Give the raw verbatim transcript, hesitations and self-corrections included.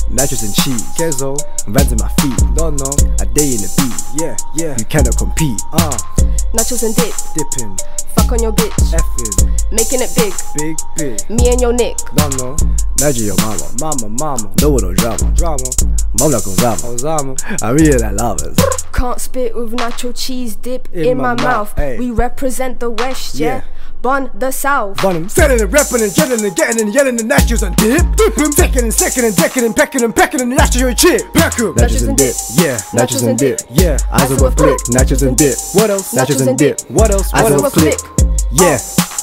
Nachos and cheese, queso, vans in my feet. Don't know, a day in the beat. Yeah, yeah, you cannot compete. Uh, Nachos and dip, dipping, fuck on your bitch, effing, making it big, big, big. me and your Nick. Don't know, Nacho your mama, mama, mama. No no drama, drama. Mom like Ozama, Ozama. I really like lovers. Can't spit with nacho cheese dip in, in my, my mouth. mouth. We represent the West, yeah. yeah. Bun the South. Bun him, setting and rapping and jetting and getting and yelling and nachos and dip. Dip him, second and second and decking and pecking and pecking and nachos your chip. Pack him. Nachos and dip, yeah. Nachos and dip, yeah. Eyes of a flick. Nachos and dip. What else? Nachos and dip. What else? Eyes of a flick, yeah.